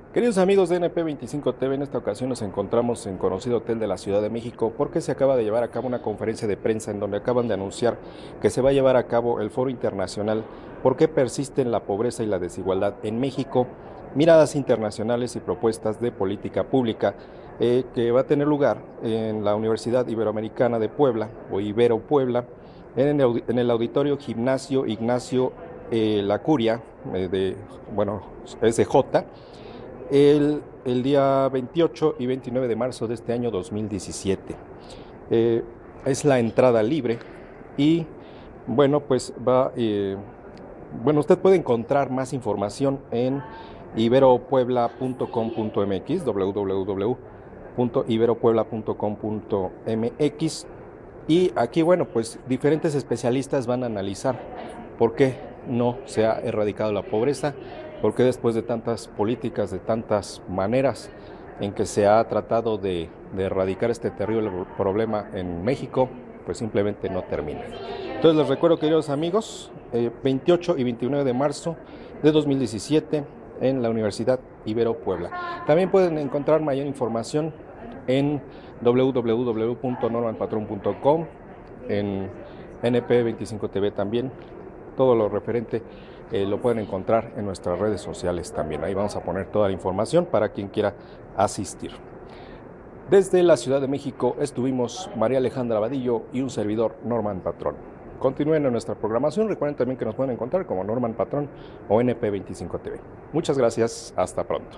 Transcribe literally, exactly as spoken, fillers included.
Queridos amigos de N P veinticinco T V, en esta ocasión nos encontramos en conocido hotel de la Ciudad de México porque se acaba de llevar a cabo una conferencia de prensa en donde acaban de anunciar que se va a llevar a cabo el Foro Internacional ¿Por qué persisten la pobreza y la desigualdad en México? Miradas internacionales y propuestas de política pública, eh, que va a tener lugar en la Universidad Iberoamericana de Puebla o Ibero Puebla, en el, en el auditorio Gimnasio Ignacio eh, Lacuria, eh, de, bueno, S J, el, el día veintiocho y veintinueve de marzo de este año dos mil diecisiete. Eh, es la entrada libre y bueno, pues va, eh, bueno, usted puede encontrar más información en iberopuebla punto com punto m x, w w w punto iberopuebla punto com punto m x, y aquí, bueno, pues diferentes especialistas van a analizar por qué no se ha erradicado la pobreza, por qué después de tantas políticas, de tantas maneras en que se ha tratado de, de erradicar este terrible problema en México, pues simplemente no termina. Entonces les recuerdo, queridos amigos, eh, veintiocho y veintinueve de marzo de dos mil diecisiete en la Universidad Ibero Puebla. También pueden encontrar mayor información en w w w punto norman patron punto com, en N P veinticinco T V también. Todo lo referente eh, lo pueden encontrar en nuestras redes sociales también. Ahí vamos a poner toda la información para quien quiera asistir. Desde la Ciudad de México estuvimos María Alejandra Vadillo y un servidor, Norman Patrón. Continúen en nuestra programación. Recuerden también que nos pueden encontrar como Norman Patrón o N P veinticinco T V. Muchas gracias. Hasta pronto.